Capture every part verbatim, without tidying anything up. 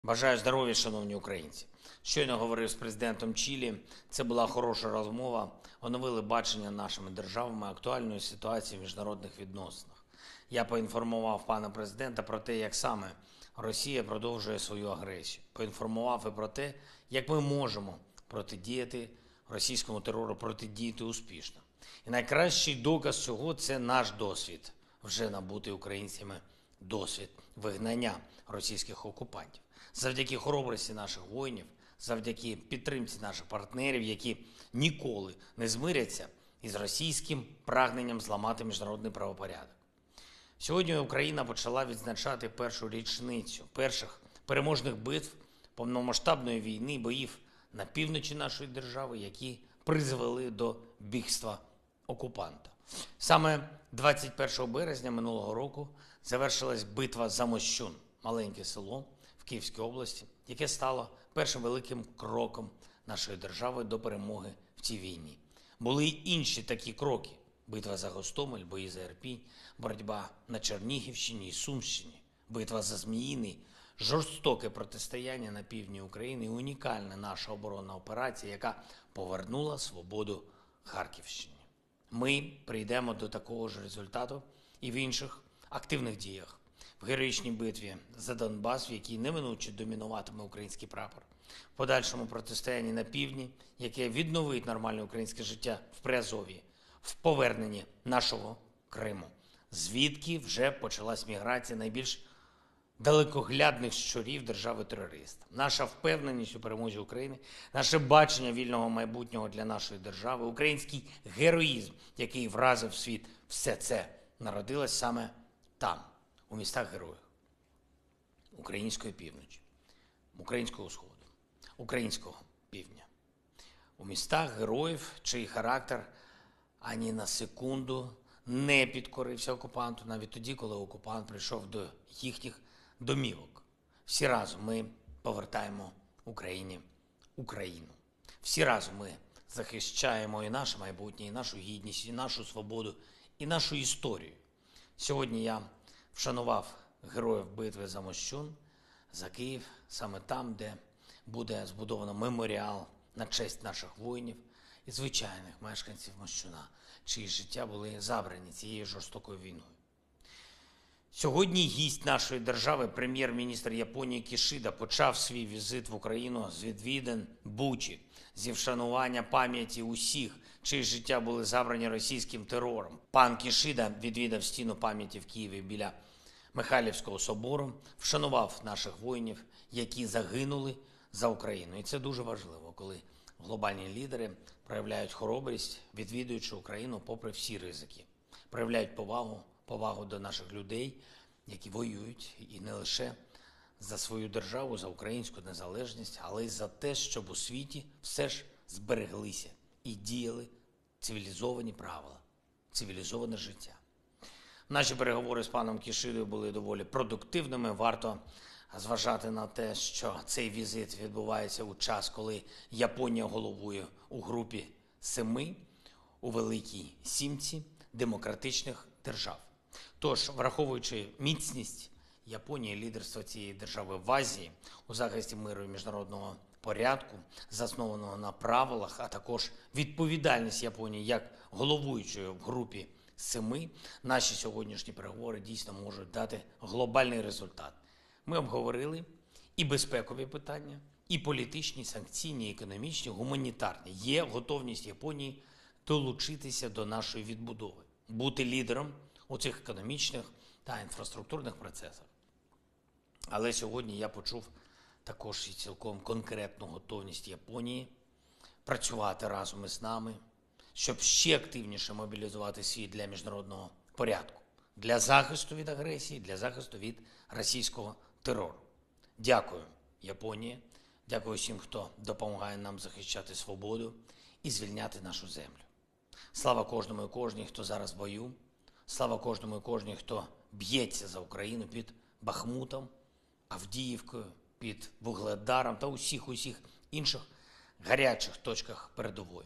Бажаю здоров'я, шановні українці. Щойно говорив з президентом Чилі. Це була хороша розмова. Оновили бачення нашими державами актуальної ситуації в міжнародних відносинах. Я поінформував пана президента про те, як саме Росія продовжує свою агресію. Поінформував і про те, як ми можемо протидіяти російському терору, протидіяти успішно. І найкращий доказ цього – це наш досвід, вже набутий українцями досвід вигнання російських окупантів. Завдяки хоробрості наших воїнів, завдяки підтримці наших партнерів, які ніколи не змиряться із російським прагненням зламати міжнародний правопорядок. Сьогодні Україна почала відзначати першу річницю перших переможних битв повномасштабної війни, боїв на півночі нашої держави, які призвели до бігства окупанта. Саме двадцять першого березня минулого року завершилась битва за Мощун, маленьке село в Київській області, яке стало першим великим кроком нашої держави до перемоги в цій війні. Були й інші такі кроки: битва за Гостомель, бої за Ірпінь, боротьба на Чернігівщині і Сумщині, битва за Зміїний, жорстоке протистояння на півдні України і унікальна наша оборонна операція, яка повернула свободу Харківщині. Ми прийдемо до такого ж результату і в інших активних діях. В героїчній битві за Донбас, в якій неминуче домінуватиме український прапор, в подальшому протистоянні на півдні, яке відновить нормальне українське життя в Приазов'ї, в поверненні нашого Криму, звідки вже почалась міграція найбільш далекоглядних щурів держави-терориста. Наша впевненість у перемозі України, наше бачення вільного майбутнього для нашої держави, український героїзм, який вразив світ, все це народилось саме там, у містах-героях української півночі, українського сходу, українського півдня. У містах героїв, чий характер ані на секунду не підкорився окупанту, навіть тоді, коли окупант прийшов до їхніх домівок. Всі разом ми повертаємо Україні Україну. Всі разом ми захищаємо і наше майбутнє, і нашу гідність, і нашу свободу, і нашу історію. Сьогодні я вшанував героїв битви за Мощун, за Київ, саме там, де буде збудовано меморіал на честь наших воїнів і звичайних мешканців Мощуна, чиї життя були забрані цією жорстокою війною. Сьогодні гість нашої держави, прем'єр-міністр Японії Кішіда, почав свій візит в Україну з відвідин Бучі, зі вшанування пам'яті усіх, чиї життя були забрані російським терором. Пан Кішіда відвідав стіну пам'яті в Києві біля Михайлівського собору, вшанував наших воїнів, які загинули за Україну. І це дуже важливо, коли глобальні лідери проявляють хоробрість, відвідуючи Україну попри всі ризики, проявляють повагу, повагу до наших людей, які воюють, і не лише за свою державу, за українську незалежність, але й за те, щоб у світі все ж збереглися і діяли цивілізовані правила, цивілізоване життя. Наші переговори з паном Кішидою були доволі продуктивними. Варто зважати на те, що цей візит відбувається у час, коли Японія головує у групі семи у Великій Сімці демократичних держав. Тож, враховуючи міцність Японії, лідерство цієї держави в Азії у захисті миру і міжнародного порядку, заснованого на правилах, а також відповідальність Японії як головуючої в групі семи, наші сьогоднішні переговори дійсно можуть дати глобальний результат. Ми обговорили і безпекові питання, і політичні, санкційні, економічні, гуманітарні. Є готовність Японії долучитися до нашої відбудови, бути лідером у цих економічних та інфраструктурних процесах. Але сьогодні я почув також і цілком конкретну готовність Японії працювати разом із нами, щоб ще активніше мобілізувати світ для міжнародного порядку, для захисту від агресії, для захисту від російського терору. Дякую, Японія, дякую всім, хто допомагає нам захищати свободу і звільняти нашу землю. Слава кожному і кожній, хто зараз в бою, слава кожному і кожній, хто б'ється за Україну під Бахмутом, Авдіївкою, під Вугледаром та усіх-усіх інших гарячих точках передової.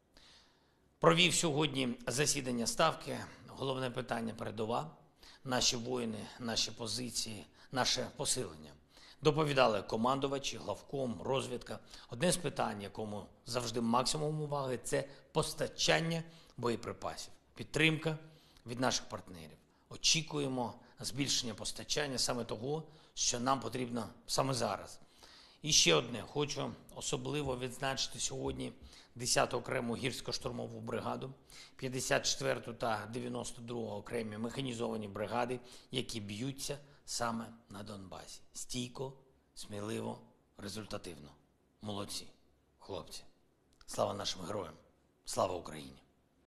Провів сьогодні засідання Ставки. Головне питання – передова. Наші воїни, наші позиції, наше посилення. Доповідали командувачі, главком, розвідка. Одне з питань, якому завжди максимум уваги – це постачання боєприпасів, підтримка від наших партнерів. Очікуємо збільшення постачання саме того, що нам потрібно саме зараз. І ще одне. Хочу особливо відзначити сьогодні десяту окрему гірсько-штурмову бригаду, п'ятдесят четверту та дев'яносто другу окремі механізовані бригади, які б'ються саме на Донбасі. Стійко, сміливо, результативно. Молодці, хлопці. Слава нашим героям. Слава Україні.